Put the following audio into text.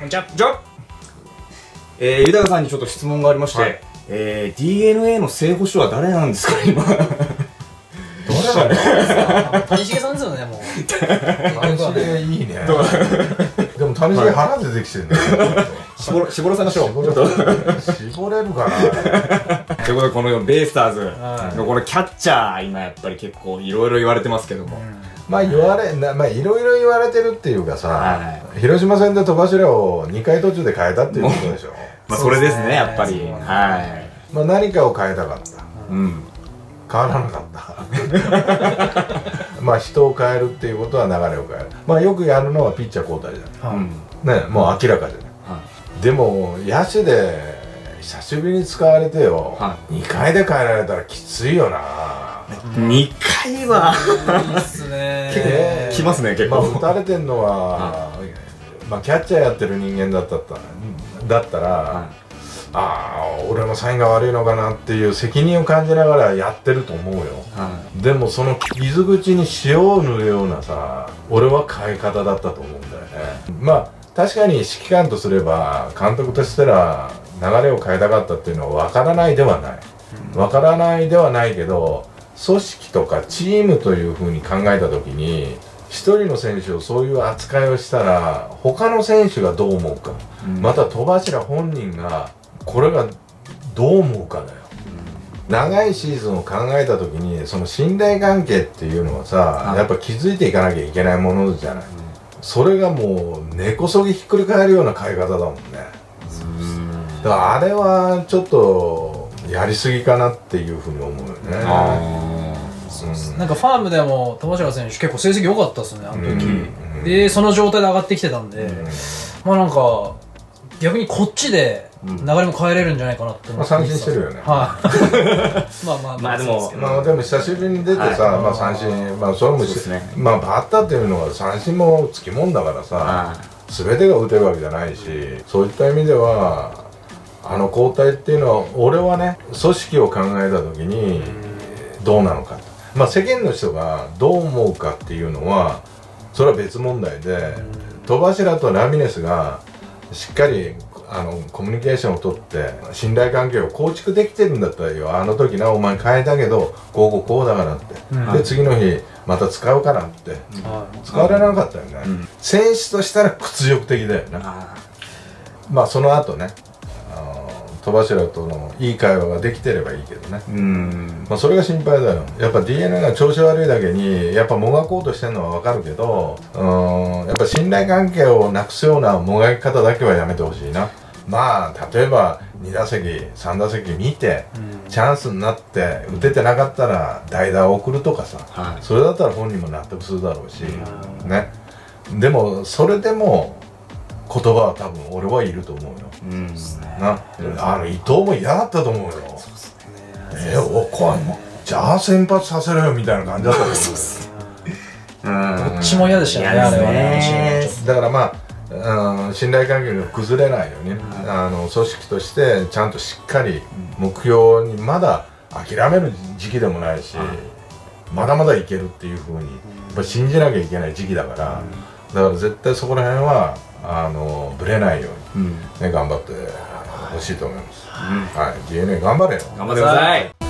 こんにちは。豊さんにちょっと質問がありまして、はい、DNA の正捕手は誰なんですか今。どれなんですか。谷繁さんですよね、もう。 谷繁いいね。でも谷繁腹出てきてるんだよ。 絞らせましょう。 絞れるかな。 ということで、このベイスターズのこのキャッチャー、今やっぱり結構いろいろ言われてますけども。 まあいろいろ言われてるっていうかさ、広島戦で戸柱を2回途中で変えたっていうことでしょ。 まあそれですね、やっぱり。はい。 まあ何かを変えたかった。うん。変わらなかった。まあ人を変えるっていうことは流れを変える。まあよくやるのはピッチャー交代じゃない。ね、もう明らかじゃない。でも野手で久しぶりに使われてよ、2回で変えられたらきついよな。 2回はいいっすね。 きますね、結構。 まあ打たれてんのはまあキャッチャーやってる人間だったら、ああ俺のサインが悪いのかなっていう責任を感じながらやってると思うよ。でもその傷口に塩を塗るようなさ、俺は変え方だったと思うんだよね。まあ確かに指揮官とすれば、監督としたら流れを変えたかったっていうのは分からないではない。分からないではないけど、組織とかチームというふうに考えた時に、一人の選手をそういう扱いをしたら、他の選手がどう思うか、また戸柱本人がこれがどう思うかだよ。長いシーズンを考えた時に、その信頼関係っていうのはさ、やっぱ築いていかなきゃいけないものじゃない。それがもう根こそぎひっくり返るような変え方だもんね。だからあれはちょっとやりすぎかなっていうふうに思うよね。 なんかファームでも戸柱選手結構成績良かったですね、あの時。でその状態で上がってきてたんで、まあなんか逆にこっちで流れも変えれるんじゃないかなって思って。 三振してるよね。 はい。まあでも久しぶりに出てさ、まあ三振、まあそれもまあバッターっていうのは三振もつきもんだからさ、全てが打てるわけじゃないし、そういった意味ではあの交代っていうのは、俺はね、組織を考えた時にどうなのか、まあ世間の人がどう思うかっていうのはそれは別問題で、戸柱とラミレスがしっかりコミュニケーションをとって信頼関係を構築できてるんだったらよ、あの時なお前変えたけどこうだからって、で次の日また使うからって使われなかったよね。選手としたら屈辱的だよね。まあその後ね、戸柱とのいい会話ができてればいいけどね。まあそれが心配だよ。やっぱ DNA が調子悪いだけにやっぱもがこうとしてるのは分かるけど、やっぱ信頼関係をなくすようなもがき方だけはやめてほしいな。まあ例えば2打席3打席見てチャンスになって打ててなかったら代打を送るとかさ、それだったら本人も納得するだろうしね。でもそれでも言葉は多分俺はいると思うよ。伊藤も嫌だったと思うよ。じゃあ先発させろよみたいな感じだったと思うよ。 どっちも嫌でしたね、あれはね。 だからまあ信頼関係が崩れないように、組織としてちゃんとしっかり目標に、まだ諦める時期でもないし、まだまだいけるっていうふうにやっぱ信じなきゃいけない時期だから、だから絶対そこら辺はぶれないように、頑張ってほしいと思います。はい、DNA 頑張れよ。 頑張ってください。